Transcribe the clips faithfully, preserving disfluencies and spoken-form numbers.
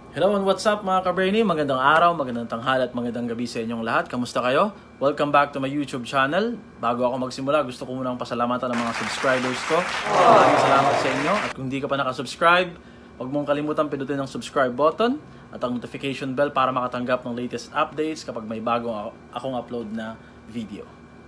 Hello and what's up mga ka-Brainy? Magandang araw, magandang tanghali at magandang gabi sa inyong lahat. Kamusta kayo? Welcome back to my YouTube channel. Bago ako magsimula, gusto ko munang pasalamatan ang mga subscribers ko. Maraming salamat sa inyo. At kung hindi ka pa nakasubscribe, huwag mong kalimutan pindutin ang subscribe button at ang notification bell para makatanggap ng latest updates kapag may bagong akong upload na video.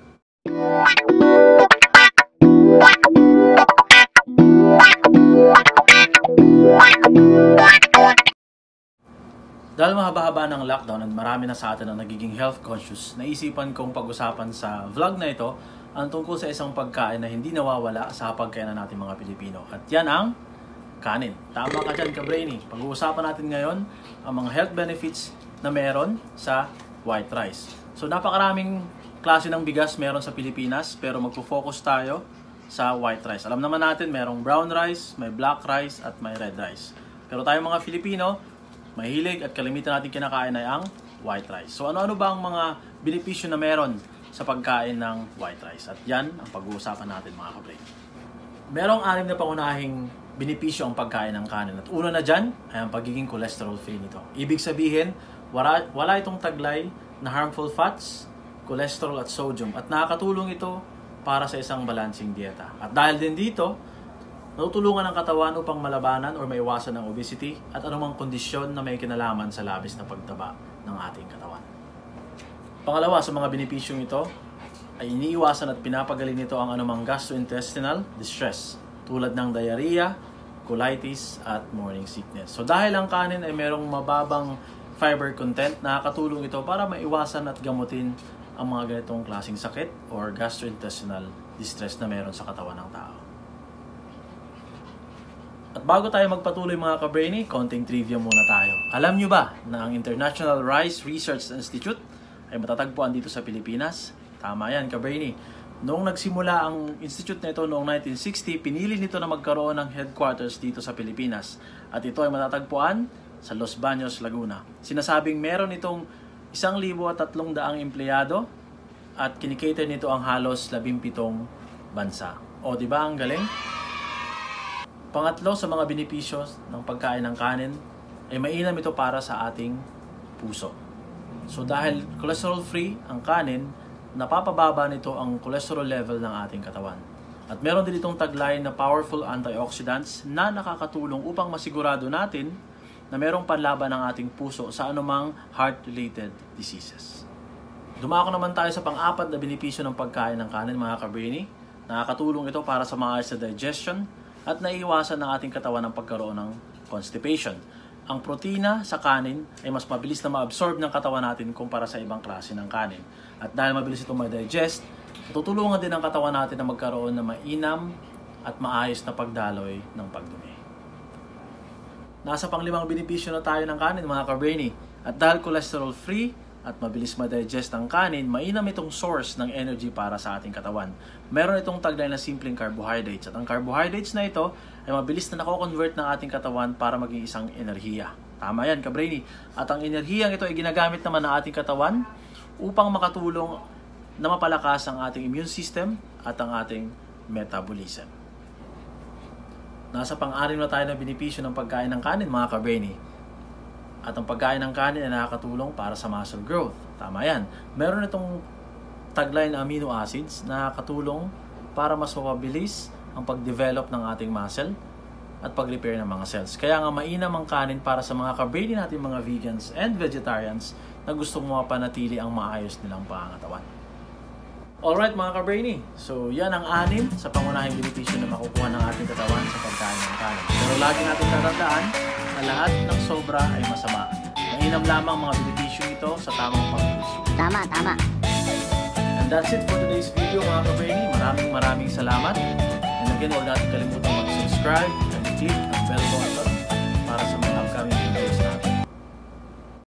Dahil mahaba-haba ng lockdown at marami na sa atin ang nagiging health conscious, naisipan kong pag-usapan sa vlog na ito ang tungkol sa isang pagkain na hindi nawawala sa hapagkainan natin mga Pilipino. At yan ang kanin. Tama ka dyan, ka-Brainy. Pag-uusapan natin ngayon ang mga health benefits na meron sa white rice. So napakaraming klase ng bigas meron sa Pilipinas, pero magpo-focus tayo sa white rice. Alam naman natin merong brown rice, may black rice at may red rice. Pero tayo mga Filipino, mahilig at kalimitan natin kinakain ay ang white rice. So ano-ano ba ang mga benepisyo na meron sa pagkain ng white rice? At yan ang pag-uusapan natin mga ka-Brainy. Merong anim na pangunahing benepisyo ang pagkain ng kanin. At una na dyan ay ang pagiging cholesterol free nito. Ibig sabihin, wala, wala itong taglay na harmful fats, cholesterol at sodium. At nakakatulong ito para sa isang balancing dieta. At dahil din dito, natutulungan ang katawan upang malabanan o maiwasan ang obesity at anumang kondisyon na may kinalaman sa labis na pagtaba ng ating katawan. Pangalawa, sa mga benepisyong ito, ay iniiwasan at pinapagaling nito ang anumang gastrointestinal distress tulad ng diarrhea, colitis at morning sickness. So dahil ang kanin ay merong mababang fiber content, nakakatulong ito para maiwasan at gamutin ang mga ganitong klaseng sakit or gastrointestinal distress na meron sa katawan ng tao. At bago tayo magpatuloy mga ka-Brainy, konting trivia muna tayo. Alam nyo ba na ang International Rice Research Institute ay matatagpuan dito sa Pilipinas? Tama yan ka-Brainy. Noong nagsimula ang institute na ito noong nineteen sixty, pinili nito na magkaroon ng headquarters dito sa Pilipinas. At ito ay matatagpuan sa Los Baños, Laguna. Sinasabing meron itong isang libo at tatlong daang empleyado at kinikater nito ang halos labimpitong bansa. O diba ang galing? Pangatlo sa mga benepisyo ng pagkain ng kanin ay mainam ito para sa ating puso. So dahil cholesterol free ang kanin, napapababa nito ang cholesterol level ng ating katawan. At meron din itong taglay na powerful antioxidants na nakakatulong upang masigurado natin na merong panlaban ng ating puso sa anumang heart-related diseases. Dumako naman tayo sa pang-apat na benepisyo ng pagkain ng kanin mga ka-Brainy. Nakakatulong ito para sa maayos na digestion at naiiwasan ng ating katawan ang pagkaroon ng constipation. Ang protina sa kanin ay mas mabilis na ma-absorb ng katawan natin kumpara sa ibang klase ng kanin. At dahil mabilis itong ma-digest, tutulungan din ang katawan natin na magkaroon ng mainam at maayos na pagdaloy ng pagdumi. Nasa panglimang benepisyo na tayo ng kanin mga ka-Brainy. At dahil cholesterol free at mabilis ma-digest ang kanin, mainam itong source ng energy para sa ating katawan. Meron itong taglay na simpleng carbohydrates. At ang carbohydrates na ito ay mabilis na nako-convert ng ating katawan para maging isang enerhiya. Tama yan, ka-Brainy. At ang enerhiyang ito ay ginagamit naman ng ating katawan upang makatulong na mapalakas ang ating immune system at ang ating metabolism. Nasa pang-anim na tayo ng benepisyo ng pagkain ng kanin, mga ka-Brainy. At ang pagkain ng kanin ay nakakatulong para sa muscle growth. Tama yan. Meron itong taglay na amino acids na nakakatulong para mas mapabilis ang pag-develop ng ating muscle at pag-repair ng mga cells. Kaya nga mainam ang kanin para sa mga ka-Brainy natin mga vegans and vegetarians na gustong mapanatili ang maayos nilang pangangatawan. Alright mga ka-Brainy, so yan ang anim sa pangunahing benepisyo na makukuha ng ating katawan sa pagkain ng kanin. Pero lagi natin tatandaan na lahat ng sobra ay masama. Mainam lamang mga benepisyo ito sa tamang pag-uso. Tama, tama. And that's it for today's video mga ka-Brainy. Maraming maraming salamat. And again, huwag natin kalimutan mag-subscribe and click ang bell button